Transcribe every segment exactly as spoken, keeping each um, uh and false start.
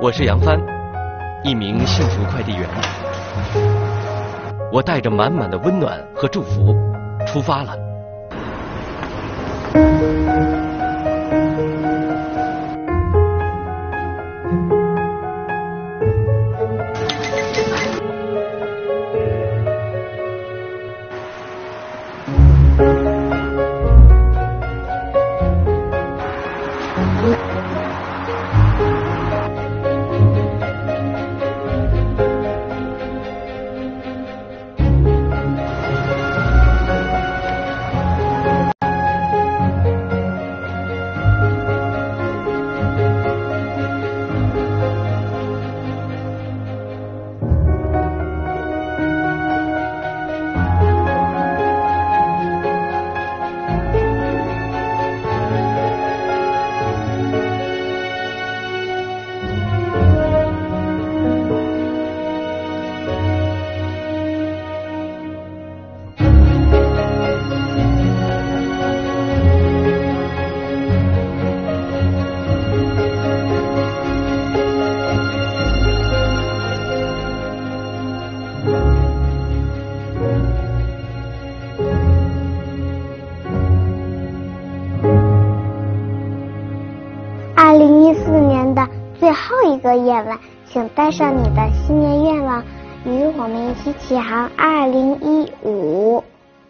我是杨帆，一名幸福快递员。我带着满满的温暖和祝福出发了。 二零一四年的最后一个夜晚，请带上你的新年愿望，与我们一起启航二零一五。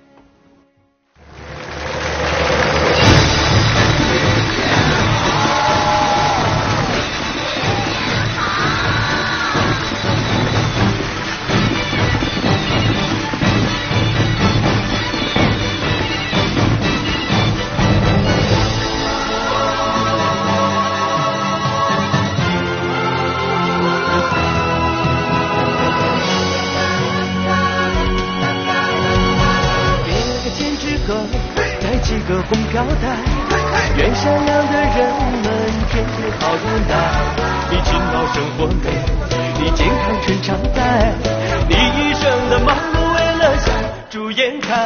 带几个红飘带，愿善良的人们天天好运来。你勤劳生活美，你健康春常在，你一生的忙碌为了向主眼开。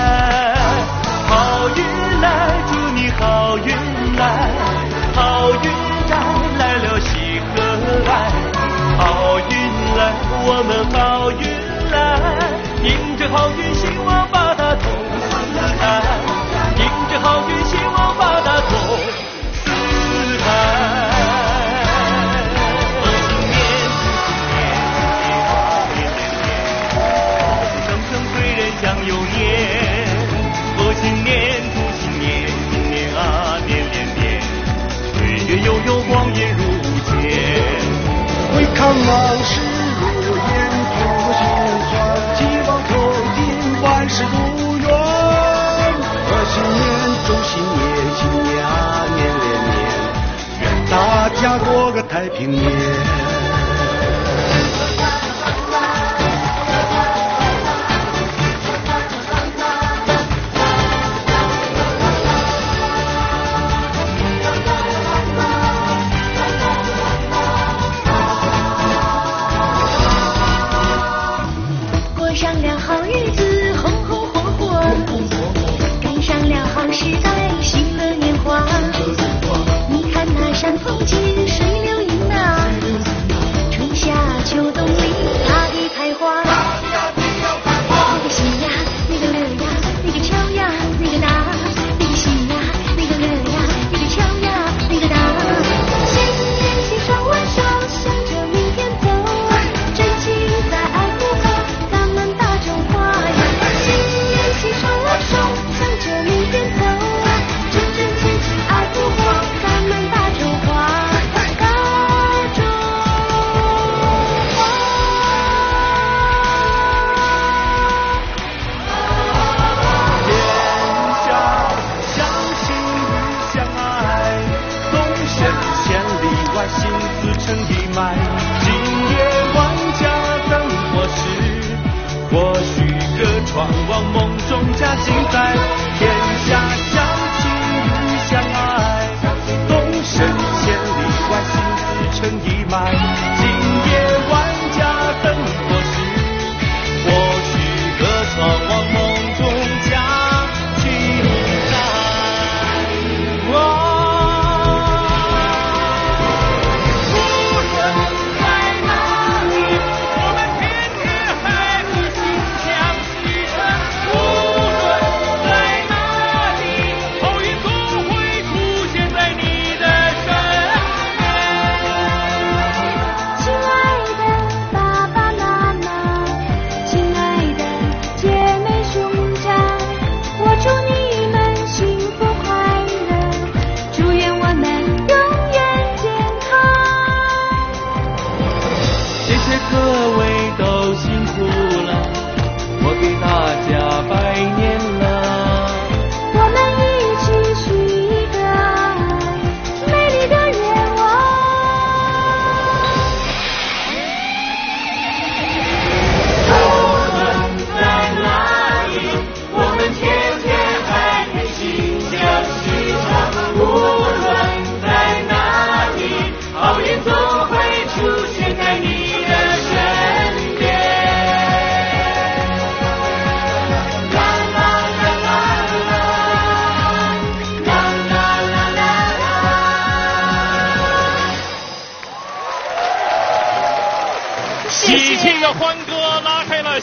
好运来，祝你好运来，好运带来了喜和爱。好运来，我们好运来，迎着好运，希望把它同四海。迎着好运，希望把它同四海。新年，新年，新年，生生贵人享有年。贺新年，祝新年，新年啊年连年，岁月悠悠，光阴如箭。 回看往事如烟，吐心酸，希望头顶万事如愿。贺新年，祝新年，新年啊年连年，愿大家过个太平年。 过上了好日子，红红火火，赶上了好时代，喜乐年华。你看那山风景，水流盈啊，春夏秋冬里大地开花。那个喜呀，那个乐呀，那个敲呀，那个打，那个喜呀，那个乐呀，那个敲呀，那个打。新年喜上万寿，向着明天走，真情在爱不口，咱们大中华呀。新年喜上万寿，向着明天走，真真切切爱不口，咱们大中华，大中华。 天下相信与相爱，东升千里外，心思成一脉。今夜万家灯火时，或许歌窗望梦中加精彩。天下相信与相爱，东升千里外，心思成一脉。今夜万家灯火时，或许歌窗望梦中加精彩。无论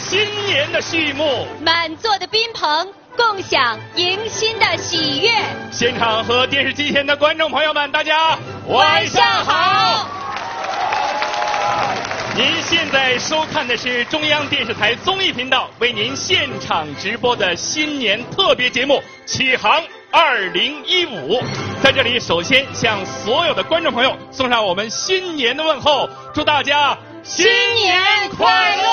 新年的序幕， 满座的宾朋共享迎新的喜悦。 现场和电视机前的观众朋友们，大家晚上好。您现在收看的是中央电视台综艺频道为您现场直播的新年特别节目《启航二零一五》。在这里，首先向所有的观众朋友送上我们新年的问候，祝大家新年快乐！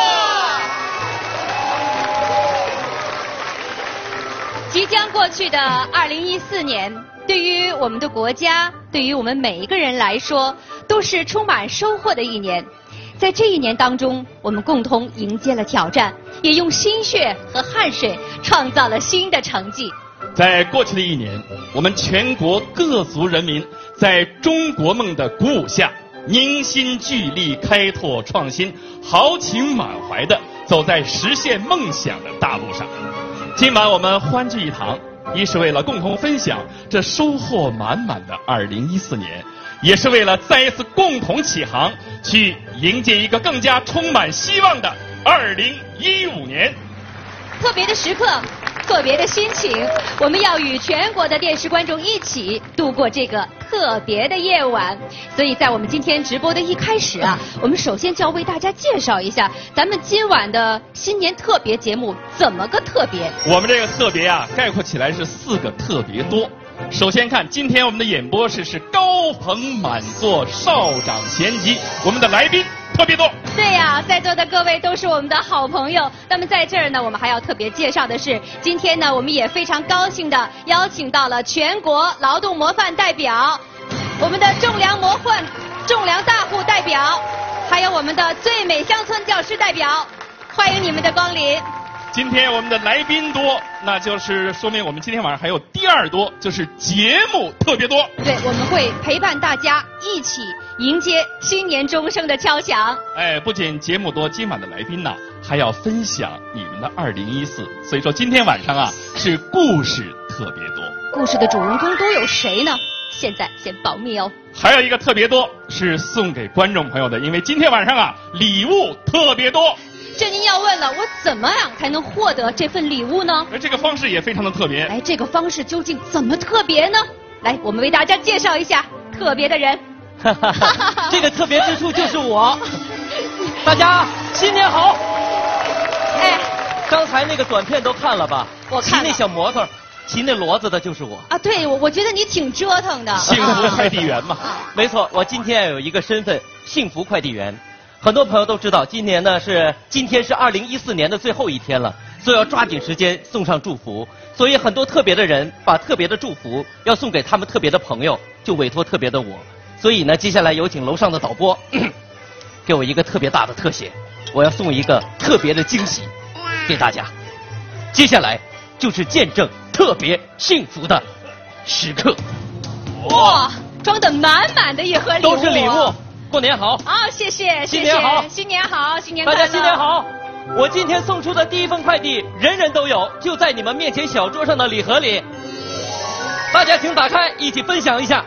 即将过去的二零一四年，对于我们的国家，对于我们每一个人来说，都是充满收获的一年。在这一年当中，我们共同迎接了挑战，也用心血和汗水创造了新的成绩。 在过去的一年，我们全国各族人民在中国梦的鼓舞下，凝心聚力，开拓创新，豪情满怀地走在实现梦想的大路上。今晚我们欢聚一堂，一是为了共同分享这收获满满的二零一四年，也是为了再一次共同起航，去迎接一个更加充满希望的二零一五年。 特别的时刻，特别的心情，我们要与全国的电视观众一起度过这个特别的夜晚。所以在我们今天直播的一开始啊，我们首先就要为大家介绍一下咱们今晚的新年特别节目怎么个特别。 我们这个特别啊，概括起来是四个特别多。首先看今天我们的演播室是高朋满座，少长咸集，我们的来宾特别多。 对呀、啊，在座的各位都是我们的好朋友。那么在这儿呢，我们还要特别介绍的是，今天呢，我们也非常高兴的邀请到了全国劳动模范代表，我们的种粮模范种粮大户代表，还有我们的最美乡村教师代表，欢迎你们的光临。 今天我们的来宾多，那就是说明我们今天晚上还有第二多，就是节目特别多。 对，我们会陪伴大家一起迎接新年钟声的敲响。 哎，不仅节目多，今晚的来宾呢还要分享你们的二零一四，所以说今天晚上啊是故事特别多。 故事的主人公都有谁呢？现在先保密哦。 还有一个特别多是送给观众朋友的，因为今天晚上啊礼物特别多。 这您要问了，我怎么样才能获得这份礼物呢？ 而这个方式也非常的特别。 哎，这个方式究竟怎么特别呢？来，我们为大家介绍一下特别的人。 这个特别之处就是我。大家新年好！ 哎， 刚才那个短片都看了吧？ 我看了。 骑那小摩托，骑那骡子的就是我。 啊，对，我我觉得你挺折腾的。 幸福快递员嘛。 没错，我今天有一个身份，幸福快递员。很多朋友都知道，今年呢是今天是二零一四年的最后一天了，所以要抓紧时间送上祝福。所以很多特别的人把特别的祝福要送给他们特别的朋友，就委托特别的我。所以呢，接下来有请楼上的导播给我一个特别大的特写，我要送一个特别的惊喜给大家。接下来就是见证特别幸福的时刻。 哇，装得满满的一盒礼物， 都是礼物。过年好！ 好，谢谢， 新年好， 新年好，新年快乐！ 大家新年好！我今天送出的第一份快递，人人都有，就在你们面前小桌上的礼盒里。大家请打开，一起分享一下。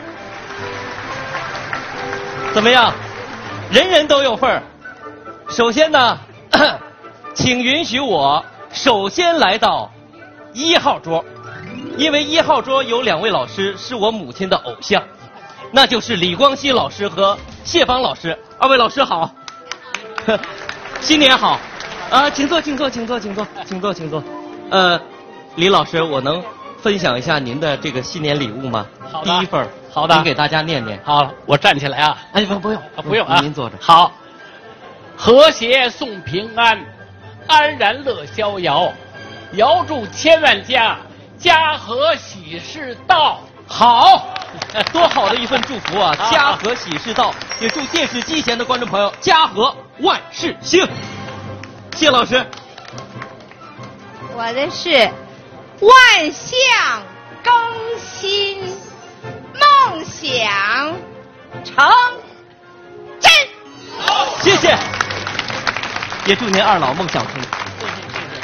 怎么样？人人都有份儿。首先呢，请允许我首先来到一号桌，因为一号桌有两位老师是我母亲的偶像。那就是李光羲老师和谢芳老师，二位老师好，新年好，啊，请坐，请坐，请坐，请坐，请坐，请坐。呃，李老师，我能分享一下您的这个新年礼物吗？ 好的， 第一份， 好的， 您给大家念念。 好了，我站起来啊。 哎，不，不用， 啊，不用啊， 您坐着。 好，和谐送平安，安然乐逍遥，遥祝千万家，家和喜事到。 好，多好的一份祝福啊！家和喜事到，也祝电视机前的观众朋友家和万事兴。谢老师， 我的是万象更新，梦想成真。 谢谢，也祝您二老梦想成真。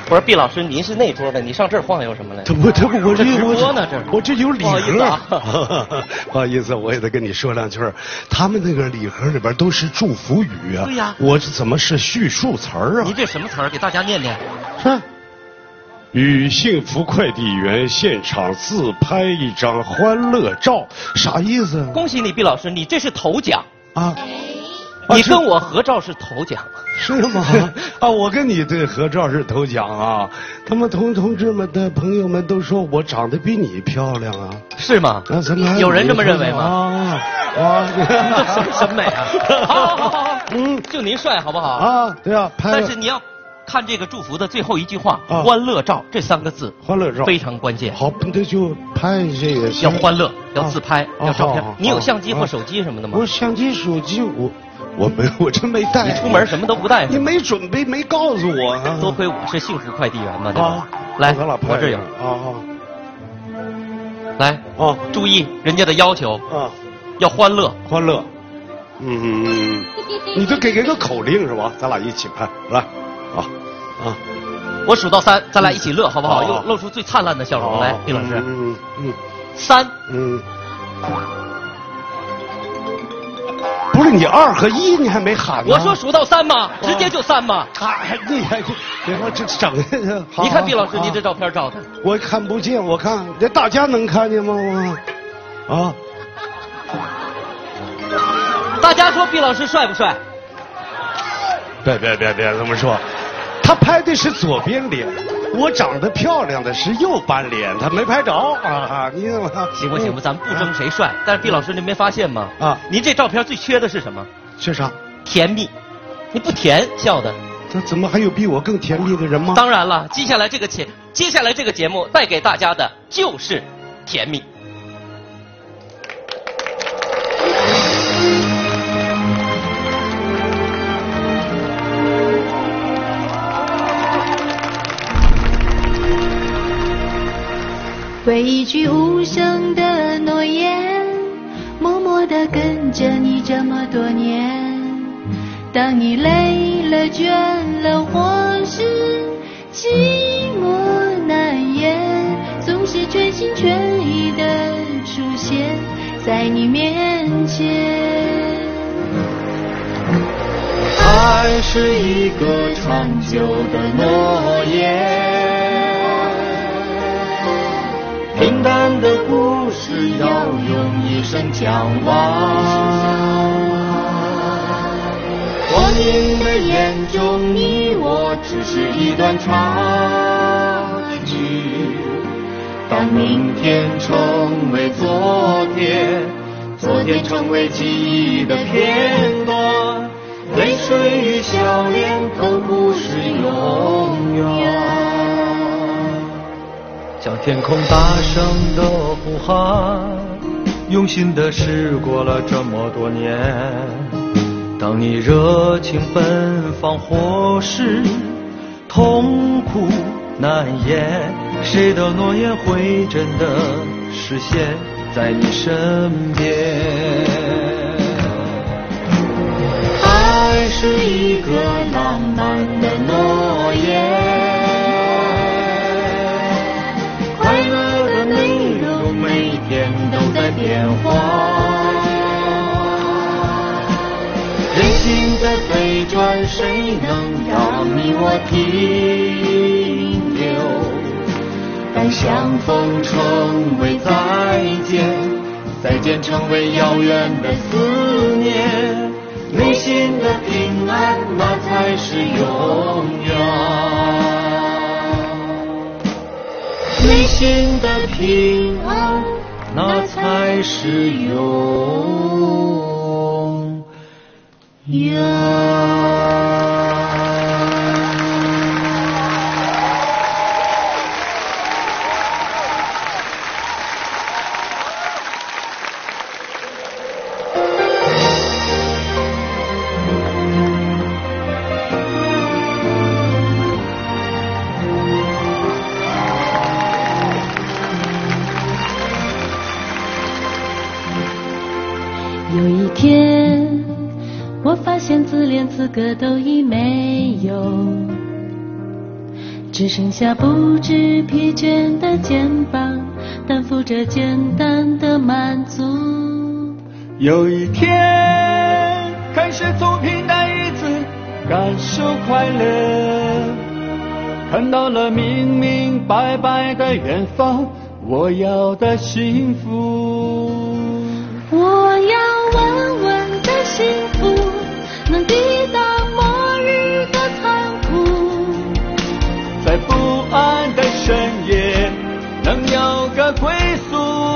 我说毕老师，您是那桌的，你上这儿晃悠什么来？ 这不这不我这直播呢，这我这有礼盒。 不好意思啊， 不好意思，我也得跟你说两句。他们那个礼盒里边都是祝福语啊。 对呀， 我这怎么是叙述词儿啊？ 您这什么词儿？给大家念念。 是。与幸福快递员现场自拍一张欢乐照，啥意思？ 恭喜你，毕老师，你这是头奖啊！ 你跟我合照是头奖， 是吗？啊，我跟你这合照是头奖啊！他们同同志们的朋友们都说我长得比你漂亮啊， 是吗？ 那怎么有人这么认为吗？ 啊啊！ 什么审美啊？好好好好，嗯，就您帅好不好？ 啊，对啊，拍。 但是你要看这个祝福的最后一句话，啊、欢乐照这三个字， 欢乐照非常关键。 好，那就拍这个。 要欢乐，要自拍， 啊、 要照片。 啊、 你有相机或手机什么的吗？ 我相机、手机我。我没，我真没带。 你出门什么都不带， 你没准备，没告诉我、啊。 多亏我是幸福快递员嘛，对吧？啊、来，我这有。 啊啊。 来啊，注意人家的要求啊，要欢乐， 欢乐。嗯嗯嗯，你就给给个口令是吧？咱俩一起拍，来，啊啊， 我数到三，咱俩一起乐，好不好？又露出最灿烂的笑容来，毕老师。 嗯嗯， 三。 嗯。不是你二和一，你还没喊呢。 我说数到三嘛，直接就三嘛。 哎，你还别说这整的。 你看毕老师，您这照片照的， 我看不见，我看这大家能看见吗？我啊， 大家说毕老师帅不帅？ 别别别别这么说，他拍的是左边脸。我长得漂亮的是右半脸，他没拍着啊！你怎么行不行吧？咱们不争谁帅，但是毕老师您没发现吗？ 啊， 您这照片最缺的是什么？ 缺啥？ 甜蜜。你不甜笑的， 这怎么还有比我更甜蜜的人吗？ 当然了，接下来这个节，接下来这个节目带给大家的就是甜蜜。 为一句无声的诺言，默默地跟着你这么多年。当你累了倦了，或是寂寞难言，总是全心全意地出现在你面前。 爱是一个长久的诺言，平淡的故事要用一生讲完。光阴的眼中，你我只是一段插曲。当明天成为昨天，昨天成为记忆的片段，泪水与笑脸都不是永远。 向天空大声的呼喊，用心的事过了这么多年。当你热情奔放或是痛苦难言，谁的诺言会真的实现在你身边？ 爱是一个浪漫的诺言，快乐的内容每天都在变化。人心在飞转，谁能让你我停留？当相逢成为再见，再见成为遥远的思念，内心的平安那才是永远。内心的平安那才是永远。 有一天，我发现自怜资格都已没有， 只剩下不知疲倦的肩膀，担负着简单的满足。 有一天开始从平淡日子感受快乐，看到了明明白白的远方，我要的幸福。 我要稳稳的幸福，能抵挡末日的残酷， 在不安的深夜能有个归宿。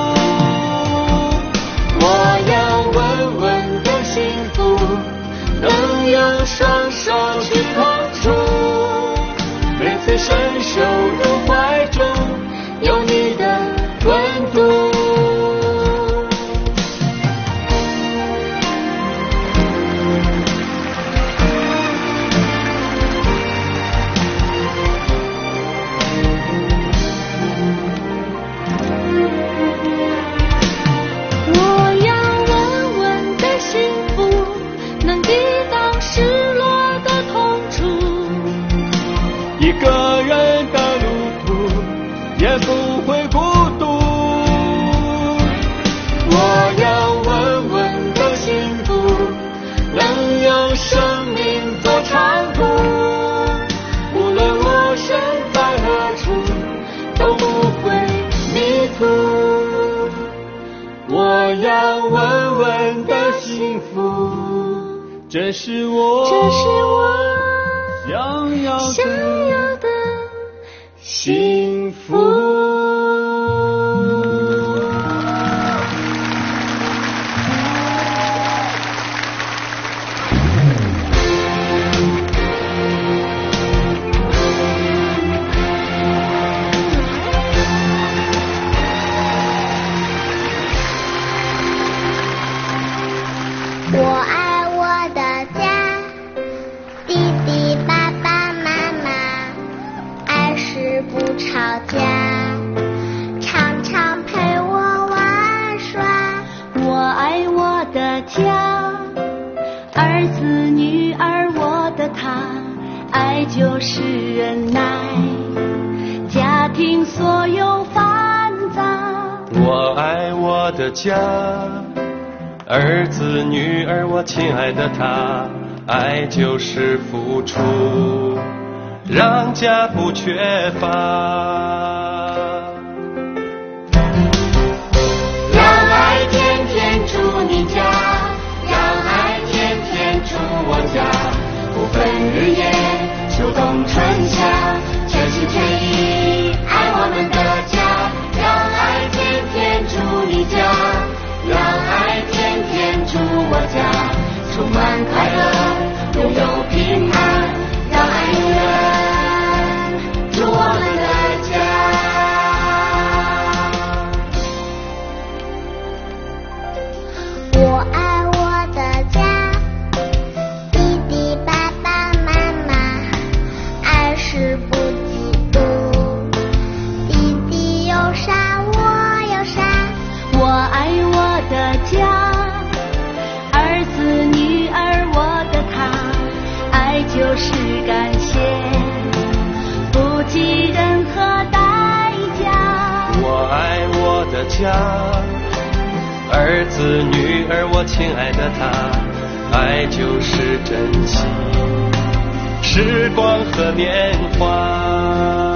我要稳稳的幸福，能用双手去碰触， 每次伸手入怀中有你的温度。 一个人的路途也不会孤独。 我要稳稳的幸福，能用生命做长度，无论我身在何处都不会迷途。 我要稳稳的幸福，这是我这是我想要的想要的幸福。 我爱我的家，弟弟爸爸妈妈，爱是不吵架，常常陪我玩耍。 我爱我的家，儿子女儿我的他，爱就是忍耐，家庭所有繁杂。 我爱我的家，儿子女儿我亲爱的他，爱就是付出，让家不缺乏。 让爱天天住你家，让爱天天住我家，不分日夜，秋冬春夏，全心全意爱我们的家。让爱天天住你家，让爱天天住我家，充满快乐，拥有平安，让爱永远住我们的家。 我爱我的家，弟弟爸爸妈妈，爱是不嫉妒，弟弟有啥我有啥。 我爱我的家，儿子女儿我的他，爱就是感谢，不计任何代价。 我爱我的家，儿子女儿我亲爱的他，爱就是珍惜时光和年华。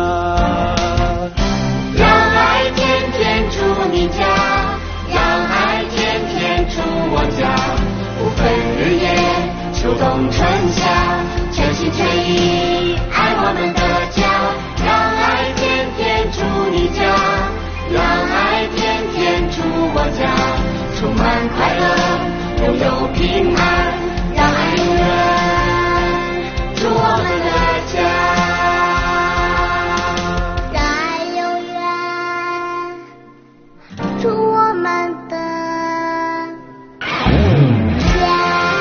让爱天天住你家，让爱天天住我家，不分日夜，秋冬春夏，全心全意爱我们的家。让爱天天住你家，让爱天天住我家，充满快乐，拥有平安，让爱永远住我们的家。 让爱永远住我们的家。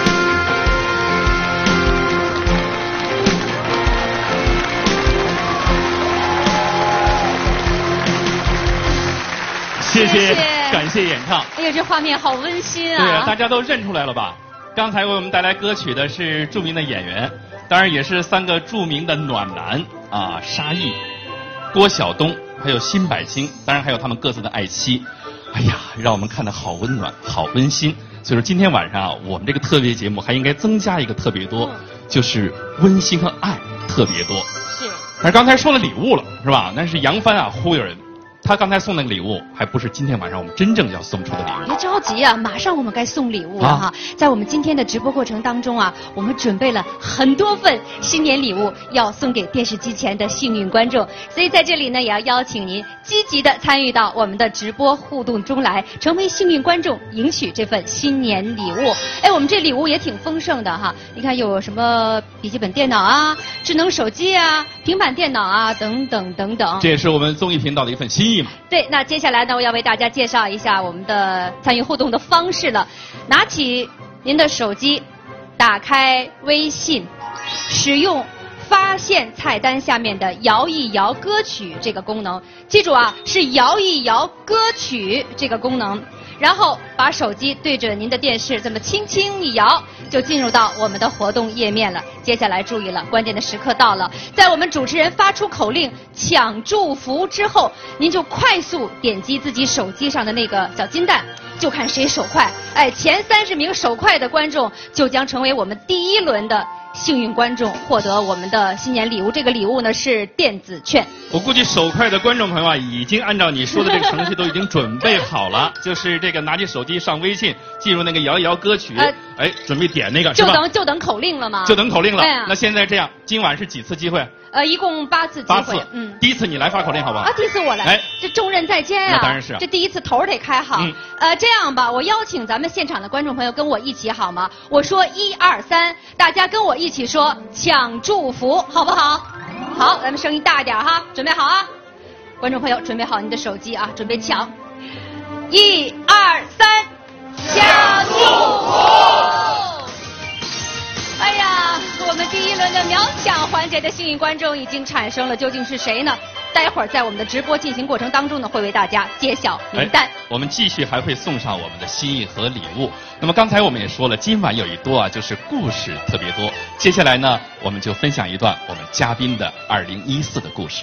谢谢，感谢演唱。 哎呀，这画面好温馨啊！ 对啊，大家都认出来了吧？刚才为我们带来歌曲的是著名的演员，当然也是三个著名的暖男。 啊、沙溢、郭晓东，还有辛柏青，当然还有他们各自的爱妻。哎呀，让我们看得好温暖，好温馨。所以说今天晚上啊，我们这个特别节目还应该增加一个特别多，就是温馨和爱特别多。 是。 但是刚才说了礼物了，是吧？但是杨帆啊忽悠人。他刚才送那个礼物，还不是今天晚上我们真正要送出的礼物。 别着急啊，马上我们该送礼物了哈。啊、在我们今天的直播过程当中啊，我们准备了很多份新年礼物要送给电视机前的幸运观众，所以在这里呢，也要邀请您积极的参与到我们的直播互动中来，成为幸运观众，赢取这份新年礼物。哎，我们这礼物也挺丰盛的哈，你看有什么笔记本电脑啊、智能手机啊、平板电脑啊等等等等。 这也是我们综艺频道的一份心意。 对，那接下来呢，我要为大家介绍一下我们的参与互动的方式了。拿起您的手机，打开微信，使用发现菜单下面的摇一摇歌曲这个功能，记住啊，是摇一摇歌曲这个功能。然后把手机对着您的电视，这么轻轻一摇，就进入到我们的活动页面了。接下来注意了，关键的时刻到了，在我们主持人发出口令抢祝福之后，您就快速点击自己手机上的那个小金蛋，就看谁手快。哎，前三十名手快的观众就将成为我们第一轮的幸运观众，获得我们的新年礼物。这个礼物呢是电子券。 我估计手快的观众朋友啊，已经按照你说的这个程序都已经准备好了，就是这个拿起手机上微信，进入那个摇一摇歌曲，呃、哎，准备点那个，是吧？ 就等就等口令了吗？ 就等口令了。 哎、 那现在这样，今晚是几次机会？ 呃，一共八次机会。 八次。嗯。第一次你来发口令好不好？ 啊，第一次我来。哎，这重任在肩啊！ 那当然是、啊。 这第一次头得开好。嗯。呃，这样吧，我邀请咱们现场的观众朋友跟我一起好吗？我说一二三，大家跟我一起说抢祝福，好不好？好，咱们声音大一点哈，准备好啊！观众朋友，准备好你的手机啊，准备抢！一二三，抢祝福！哎呀，我们第一轮的秒抢环节的幸运观众已经产生了，究竟是谁呢？待会儿在我们的直播进行过程当中呢，会为大家揭晓名单。 我们继续还会送上我们的心意和礼物。那么刚才我们也说了，今晚有一多啊，就是故事特别多。接下来呢，我们就分享一段我们嘉宾的二零一四的故事。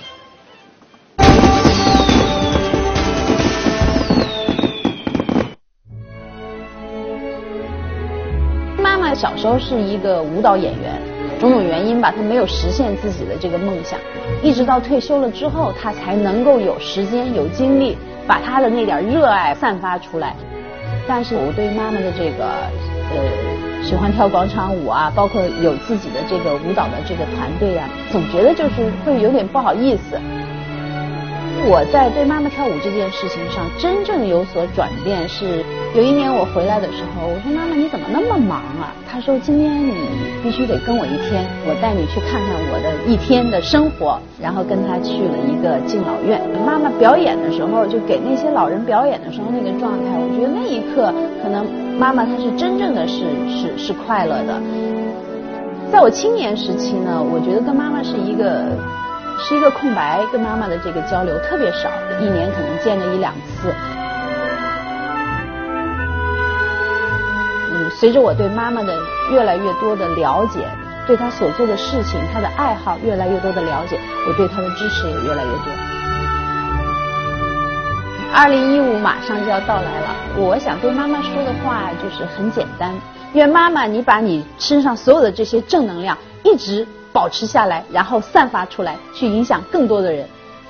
妈妈小时候是一个舞蹈演员，种种原因吧，她没有实现自己的这个梦想，一直到退休了之后，她才能够有时间、有精力，把她的那点热爱散发出来。但是我对妈妈的这个呃喜欢跳广场舞啊，包括有自己的这个舞蹈的这个团队啊，总觉得就是会有点不好意思。我在对妈妈跳舞这件事情上真正有所转变是，有一年我回来的时候，我说妈妈你怎么那么忙啊？她说今天你必须得跟我一天，我带你去看看我的一天的生活。然后跟她去了一个敬老院，妈妈表演的时候，就给那些老人表演的时候那个状态，我觉得那一刻可能妈妈她是真正的是是是快乐的。在我青年时期呢，我觉得跟妈妈是一个是一个空白，跟妈妈的这个交流特别少，一年可能见了一两次。嗯，随着我对妈妈的越来越多的了解，对她所做的事情，她的爱好越来越多的了解，我对她的支持也越来越多。二零一五马上就要到来了，我想对妈妈说的话就是很简单，愿妈妈你把你身上所有的这些正能量一直保持下来，然后散发出来，去影响更多的人。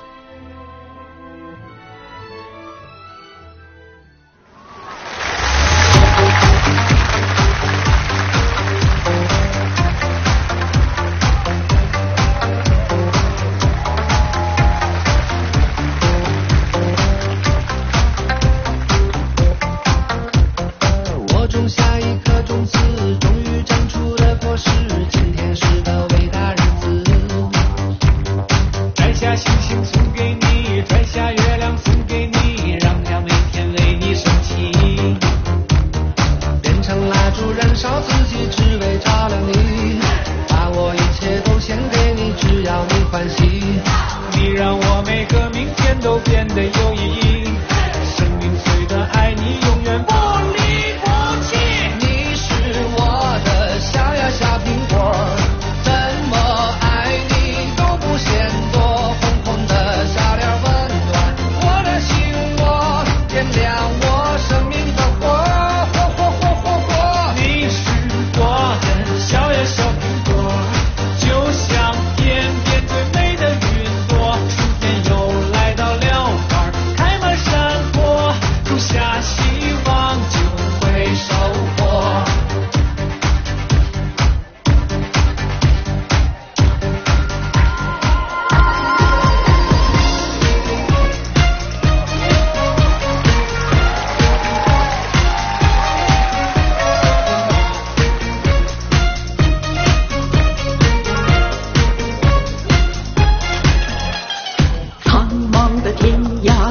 我种下一颗种子，终于长出了果实，今天是个伟大日子。摘下星星送给你，摘下月亮送给你，让它每天为你升起。变成蜡烛燃烧自己，只为照亮你。把我一切都献给你，只要你欢喜。你让我每个明天都变得有意义。生命虽短，爱你永远不离不弃。你是我的小呀小苹果，怎么爱你都不嫌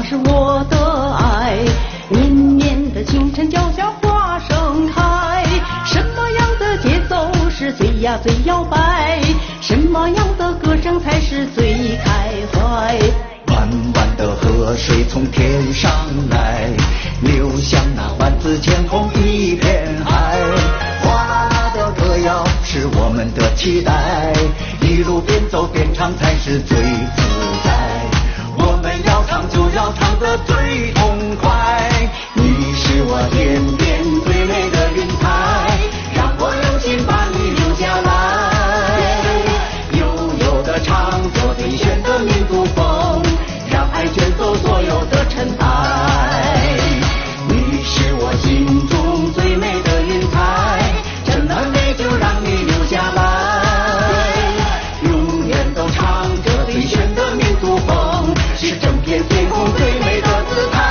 是我的爱。绵绵的清晨，脚下花盛开。什么样的节奏是最呀最摇摆？什么样的歌声才是最开怀？ 弯弯的河水从天上来，流向那万紫千红一片海。哗啦啦的歌谣是我们的期待，一路边走边唱才是最自在。我们要唱就要唱得最痛快，你是我天边最美的云彩，让我用心把你留下来。悠悠的唱着最炫的民族风，让爱卷走所有的尘埃。你是我心中最美的云彩，这么美就让你留下来。永远都唱着最炫的民族风，是整片天空最美的姿态。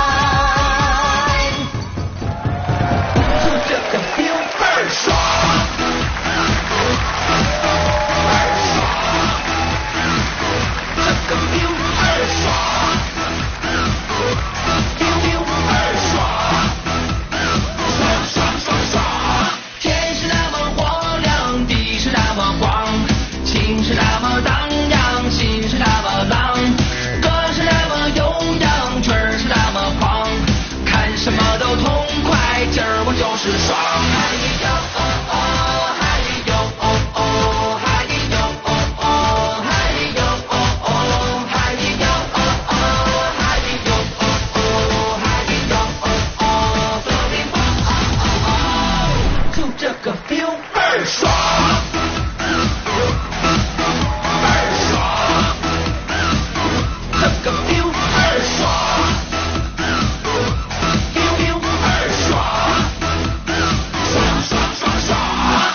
就这个 feel 倍儿爽，倍儿爽，这个 feel 倍儿爽，feel 倍儿爽，爽爽爽爽。天是那么光亮，地是那么广，情是那么荡漾，心是那么浪，歌是那么悠扬，曲儿是那么狂，看什么都痛快，今儿我就是爽。嗨哟哦哦，嗨哟哦哦，嗨哟哦哦，嗨哟哦哦，嗨哟哦哦，嗨哟哦哦，嗨哟哦哦，左边哦哦，就这个 feel 倍儿爽。这个 feel 倍儿爽 ，feel feel 倍儿爽，爽爽爽爽。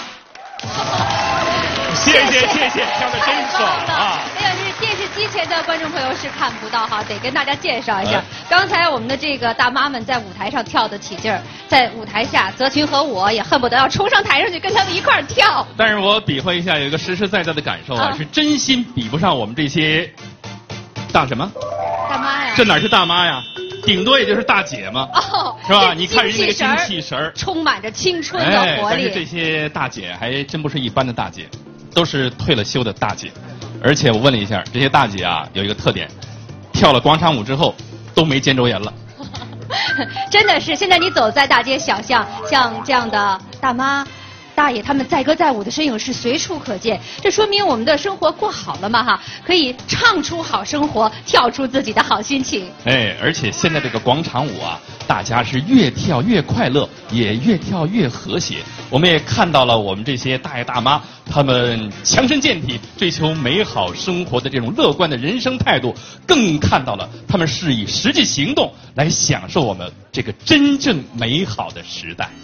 谢谢谢谢，跳的真爽啊！ 哎呀，这电视机前的观众朋友是看不到哈，得跟大家介绍一下。 哎刚才我们的这个大妈们在舞台上跳得起劲儿，在舞台下，泽群和我也恨不得要冲上台上去跟他们一块儿跳。 但是我比划一下，有一个实实在在的感受啊， 啊是真心比不上我们这些大什么？ 大妈呀！ 这哪是大妈呀？顶多也就是大姐嘛， 哦， 是吧？ 这你看人家那个精精气神儿， 充满着青春的哎， 活力。 但是这些大姐还真不是一般的大姐，都是退了休的大姐。而且我问了一下，这些大姐啊有一个特点，跳了广场舞之后都没肩周炎了。 真的是，现在你走在大街小巷，像这样的大妈、大爷，他们载歌载舞的身影是随处可见。这说明我们的生活过好了嘛哈，可以唱出好生活，跳出自己的好心情。 哎，而且现在这个广场舞啊，大家是越跳越快乐，也越跳越和谐。我们也看到了我们这些大爷大妈，他们强身健体，追求美好生活的这种乐观的人生态度，更看到了他们是以实际行动来享受我们这个真正美好的时代。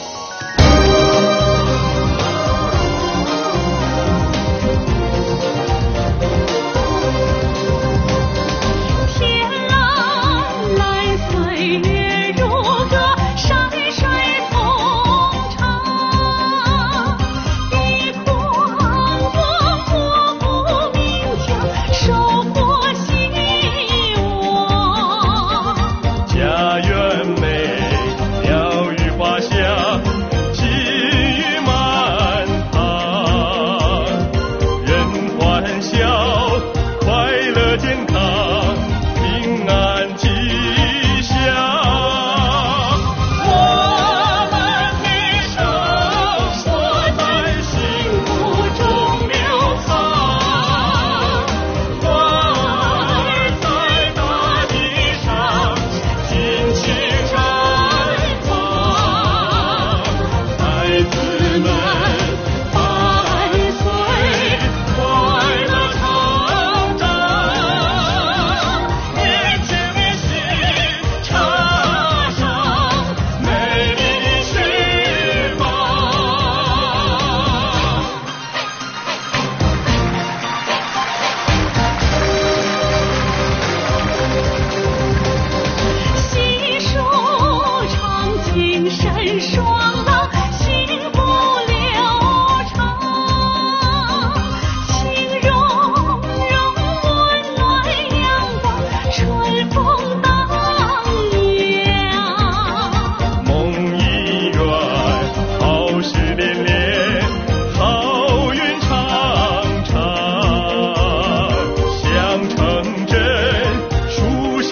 天蓝蓝，岁月如歌，山水通畅。一狂我国不鸣枪，收获希望。 家园美，鸟语花香。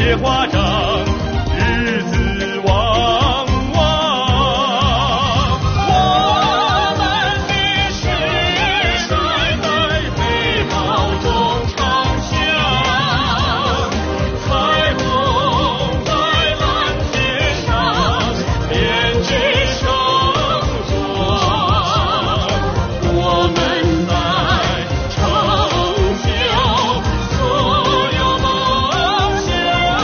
写华章，日子旺旺。我们的时代在美好中长响，彩虹在蓝天上编织生活。我们在成就所有梦想，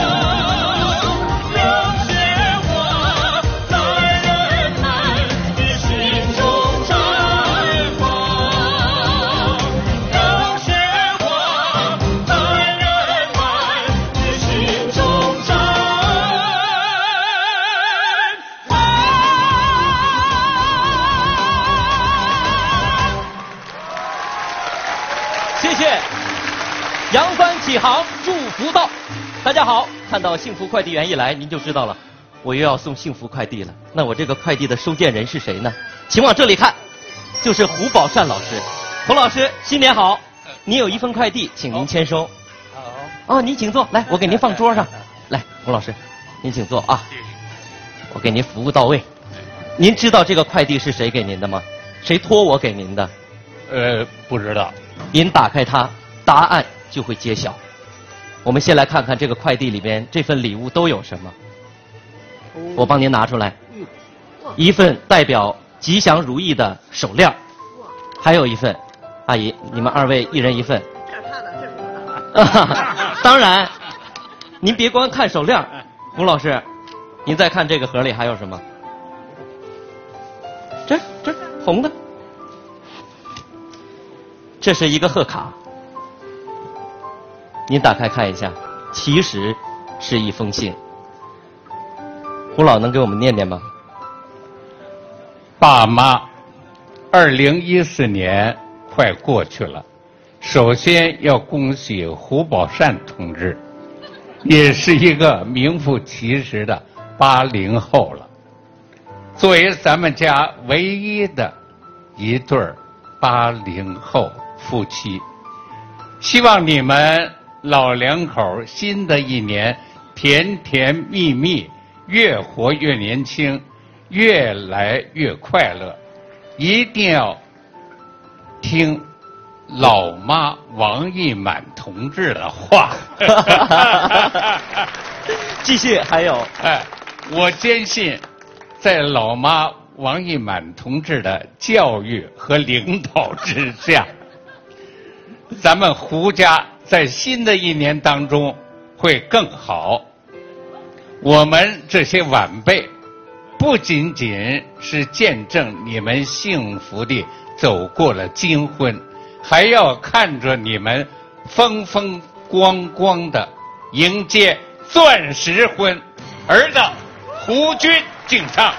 让鲜花在人们的心中绽放，让鲜花在人们的心中绽放。 谢谢。扬帆起航，祝福到。大家好，看到幸福快递员一来，您就知道了，我又要送幸福快递了。那我这个快递的收件人是谁呢？请往这里看，就是胡宝善老师。胡老师，新年好！您有一份快递，请您签收。好。哦，您请坐，来，我给您放桌上。来，胡老师，您请坐啊。我给您服务到位。您知道这个快递是谁给您的吗？谁托我给您的？ 呃，不知道。 您打开它，答案就会揭晓。我们先来看看这个快递里边这份礼物都有什么。我帮您拿出来，一份代表吉祥如意的手链，还有一份，阿姨，你们二位一人一份。当然，您别光看手链，胡老师，您再看这个盒里还有什么？这这红的。这是一个贺卡，您打开看一下，其实是一封信。胡老能给我们念念吗？ 爸妈，二零一四年快过去了，首先要恭喜胡宝善同志，也是一个名副其实的八零后了。作为咱们家唯一的一对八零后夫妻，希望你们老两口新的一年甜甜蜜蜜，越活越年轻，越来越快乐。一定要听老妈王一满同志的话。 继续，还有， 哎，我坚信，在老妈王一满同志的教育和领导之下，咱们胡家在新的一年当中会更好。我们这些晚辈不仅仅是见证你们幸福地走过了金婚，还要看着你们风风光光的迎接钻石婚。儿子胡军敬上。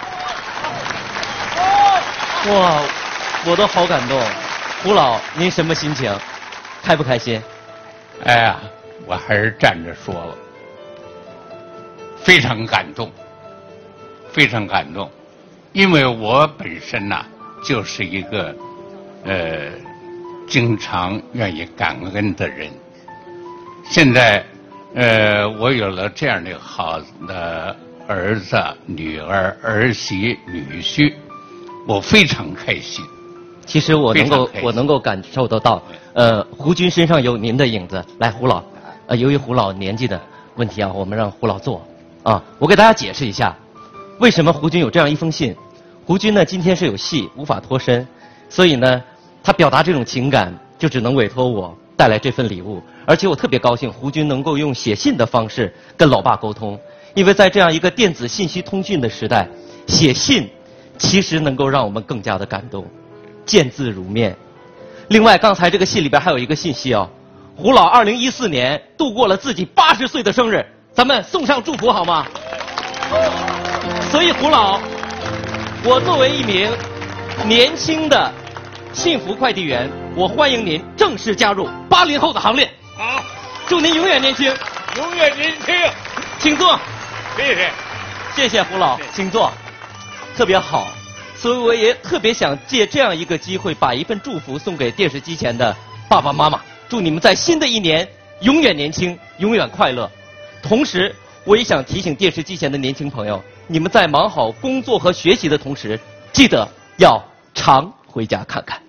哇，我都好感动。胡老，您什么心情？开不开心？ 哎呀，我还是站着说了，非常感动，非常感动，因为我本身呐、啊、就是一个呃经常愿意感恩的人。现在呃我有了这样的好的儿子、女儿、儿媳、女婿，我非常开心。 其实我能够我能够感受得到，呃，胡军身上有您的影子。来，胡老，呃，由于胡老年纪的问题啊，我们让胡老坐啊。我给大家解释一下，为什么胡军有这样一封信。胡军呢，今天是有戏，无法脱身，所以呢，他表达这种情感，就只能委托我带来这份礼物。而且我特别高兴，胡军能够用写信的方式跟老爸沟通，因为在这样一个电子信息通讯的时代，写信其实能够让我们更加的感动。见字如面。另外，刚才这个信里边还有一个信息哦，胡老二零一四年度过了自己八十岁的生日，咱们送上祝福好吗？所以胡老，我作为一名年轻的幸福快递员，我欢迎您正式加入八零后的行列。 好， 祝您永远年轻， 永远年轻。 请坐。 谢谢， 谢谢胡老，请坐。特别好。所以我也特别想借这样一个机会，把一份祝福送给电视机前的爸爸妈妈，祝你们在新的一年永远年轻，永远快乐。 同时，我也想提醒电视机前的年轻朋友，你们在忙好工作和学习的同时，记得要常回家看看。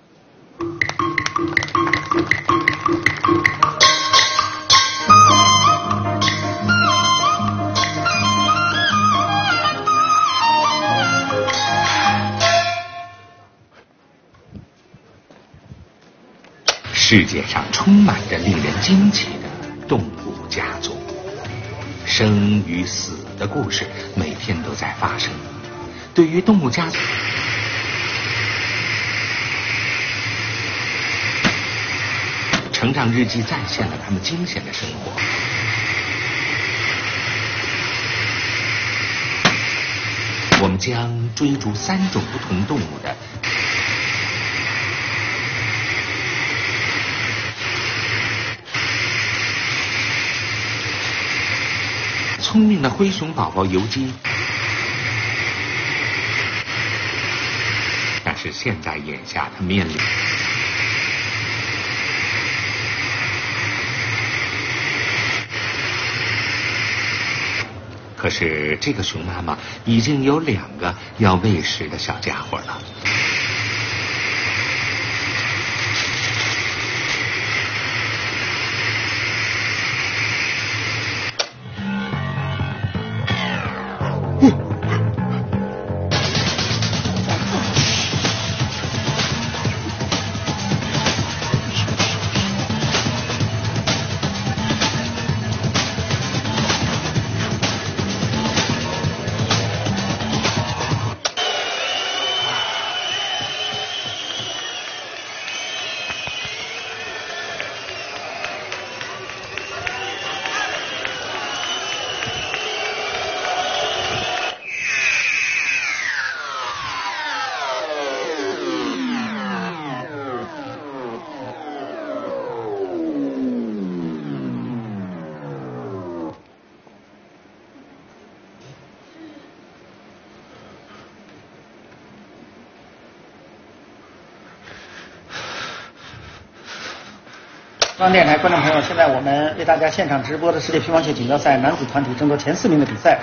世界上充满着令人惊奇的动物家族，生与死的故事每天都在发生。对于动物家族，成长日记再现了他们惊险的生活。我们将追逐三种不同动物的聪明的灰熊宝宝游击，但是现在眼下他面临可是这个熊妈妈已经有两个要喂食的小家伙了。 中央电台观众朋友，现在我们为大家现场直播的世界乒乓球锦标赛男子团体争夺前四名的比赛。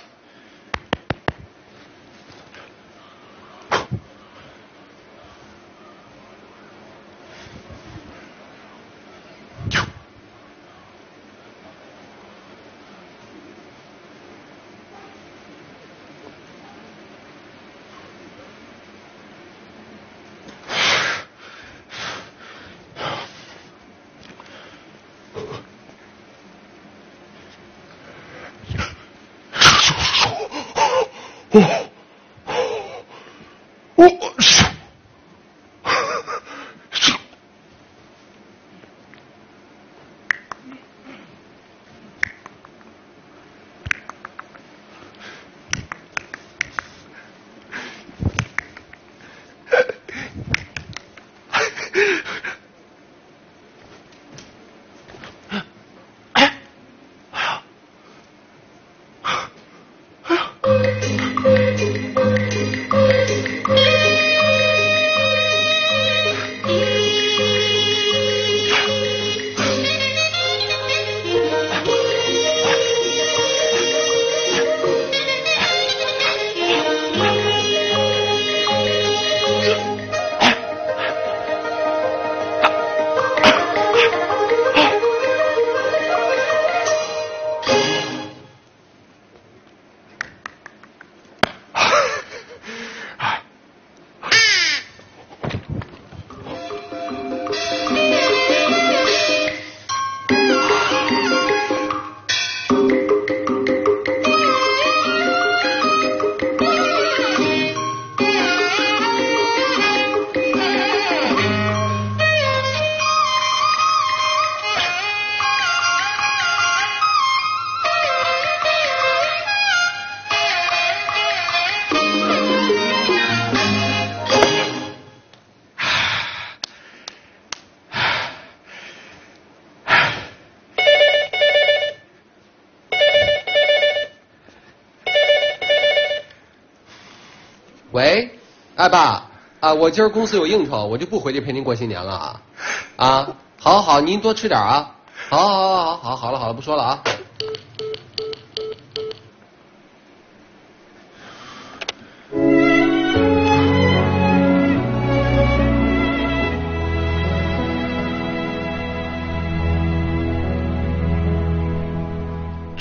喂，哎爸，啊，我今儿公司有应酬，我就不回去陪您过新年了啊，啊，好好好，您多吃点啊，好好好好好，好了好了，不说了啊。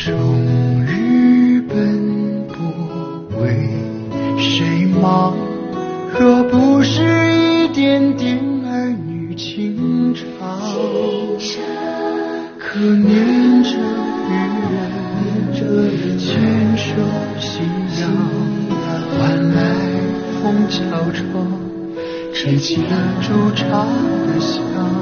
终日奔波为谁忙？若不是一点点儿女情长，可念着与人牵手信仰，换来风悄窗吹起了煮茶的香。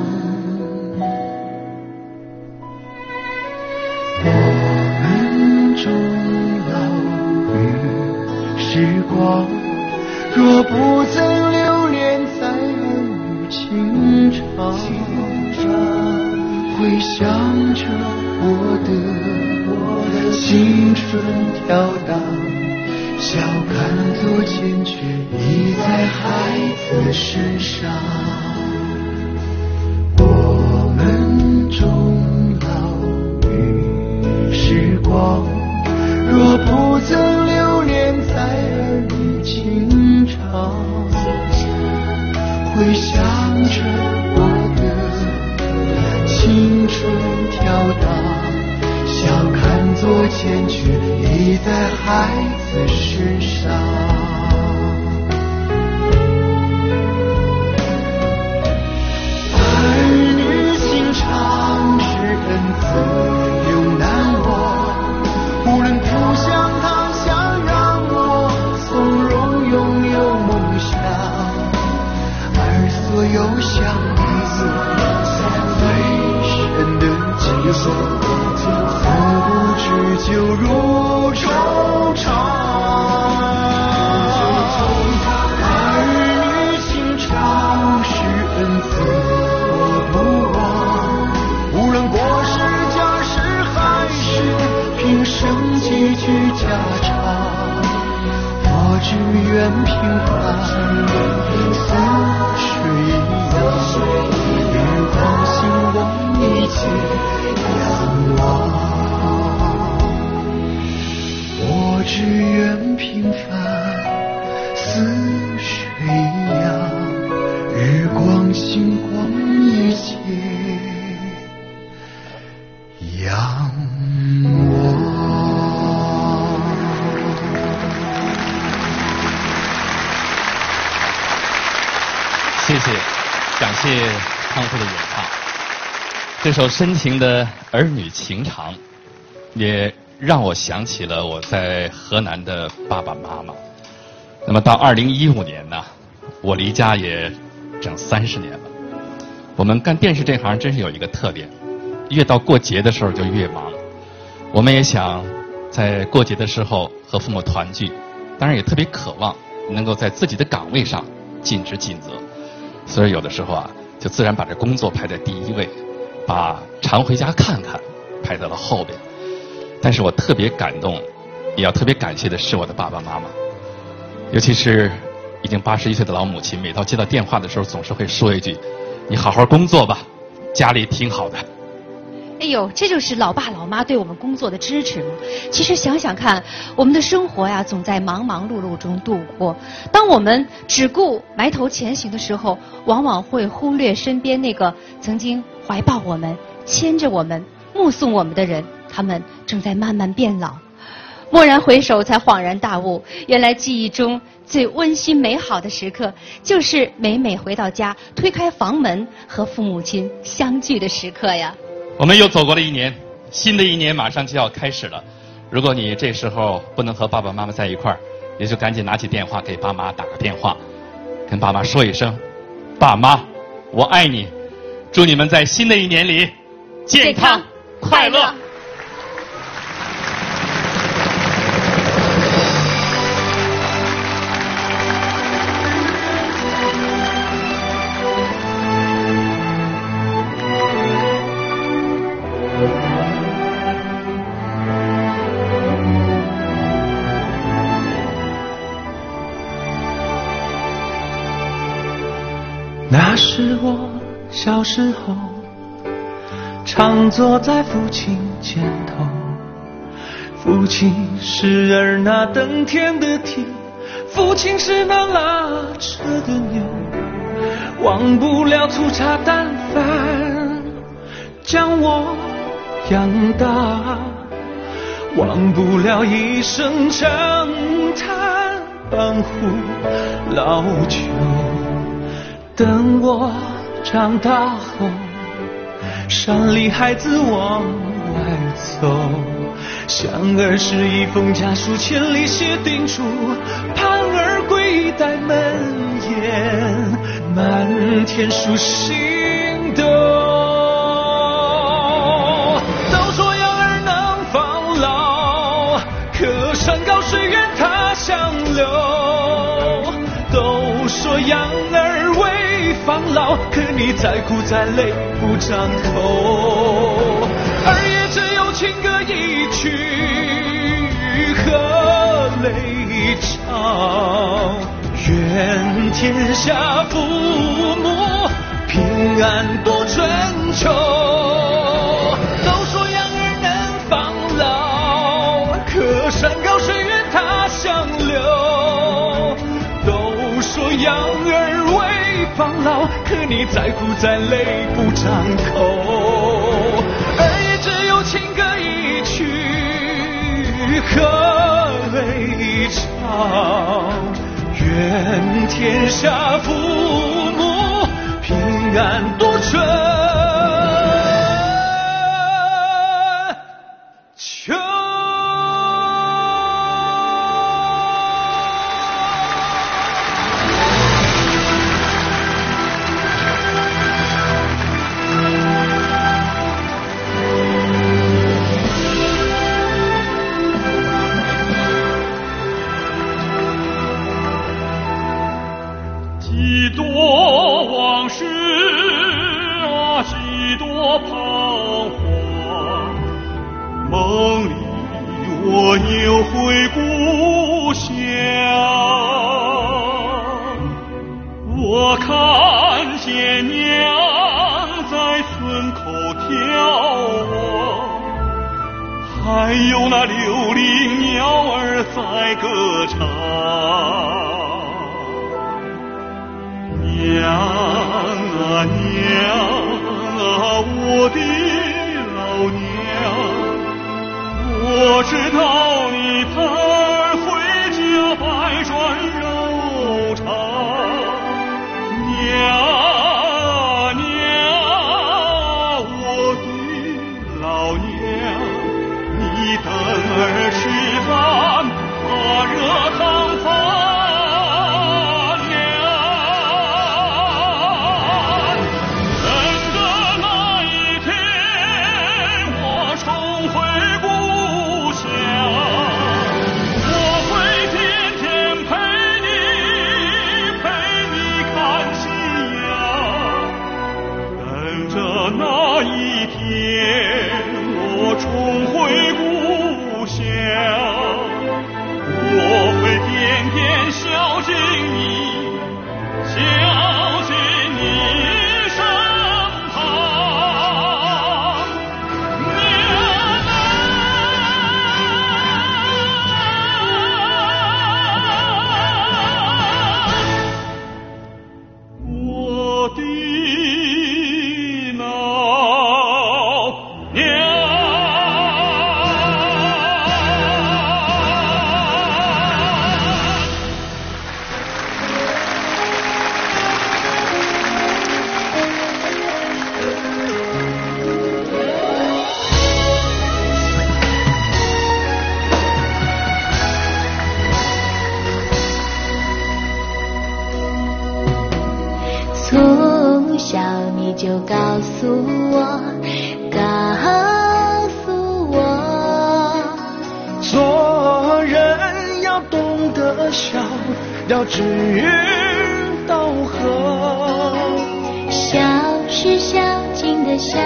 我们终老于时光，若不曾留恋在儿女情长，回想着我的青春跳荡，笑看作坚决倚在孩子身上。我们终老于时光，若不曾留恋在儿女情长，回想着我的青春跳荡，笑看作坚决倚在孩子身上。儿女情长是恩赐永难忘，无论不想他乡，让我从容拥有梦想。而所有相遇最深的记忆，不知就如衷肠。儿女情长是恩赐我不忘，无论国事家事还是平生几句家常，我只愿平凡似水一样，日光兴旺一切仰望。我只愿平凡似水一样，日光星光一切仰望。 谢谢，感谢康复的演唱。这首深情的儿女情长，也让我想起了我在河南的爸爸妈妈。那么到二零一五年呢，我离家也整三十年了。我们干电视这行真是有一个特点，越到过节的时候就越忙。我们也想在过节的时候和父母团聚，当然也特别渴望能够在自己的岗位上尽职尽责。所以有的时候啊，就自然把这工作排在第一位，把常回家看看排在了后边。但是我特别感动，也要特别感谢的是我的爸爸妈妈，尤其是已经八十一岁的老母亲，每到接到电话的时候，总是会说一句：“你好好工作吧，家里挺好的。” 哎呦，这就是老爸老妈对我们工作的支持吗？其实想想看，我们的生活呀，总在忙忙碌碌中度过。当我们只顾埋头前行的时候，往往会忽略身边那个曾经怀抱我们、牵着我们、目送我们的人，他们正在慢慢变老。蓦然回首，才恍然大悟，原来记忆中最温馨美好的时刻，就是每每回到家，推开房门和父母亲相聚的时刻呀。 我们又走过了一年，新的一年马上就要开始了。如果你这时候不能和爸爸妈妈在一块儿，也就赶紧拿起电话给爸妈打个电话，跟爸妈说一声：“爸妈，我爱你。”祝你们在新的一年里健康快乐。 那是我小时候，常坐在父亲肩头，父亲是儿那登天的梯，父亲是那拉车的牛，忘不了粗茶淡饭将我养大。 忘不了一声长叹，半壶老酒。等我长大后，山里孩子往外走，像儿时一封家书，千里写叮嘱，盼儿归待门檐，满天数星斗。都说养儿能防老，可山高水远他乡流。都说养儿为防老，可你再苦再累不张口。儿也只有情歌一曲，何泪唱？愿天下父母平安多春秋。都说养儿能防老，可山高水远他乡流。都说养儿为防老，可你再苦再累不张口。儿也只有情歌一曲，何泪唱？愿天下父母平安多春秋。 几多往事啊，几多彷徨，梦里我又回故乡。我看见娘在村口眺望，还有那流林鸟儿在歌唱。娘啊娘啊，我的老娘，我知道你盼儿回家百转柔肠。娘啊娘啊，我的老娘，你等儿吃饭，怕热汤饭。 从小你就告诉我，告诉我， 做人要懂得笑，要知道和。 笑是孝敬的孝，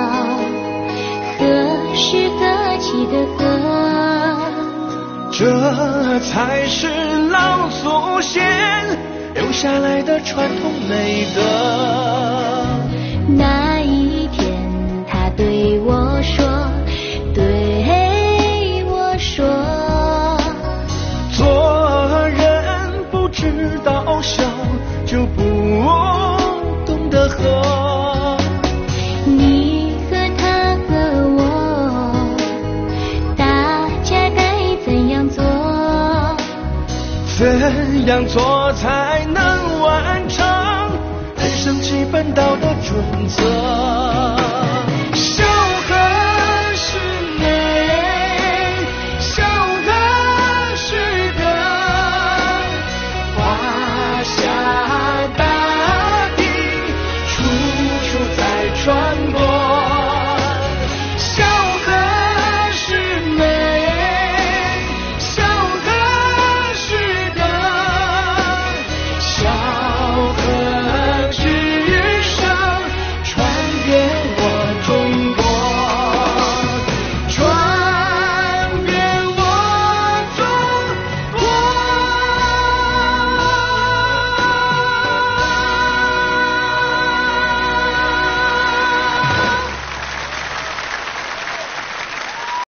和是和气的和， 这才是老祖先留下来的传统美德。 那一天他对我说，对我说， 做人不知道笑，就不懂得和。 你和他和我，大怎样做才能完成人生基本道德准则？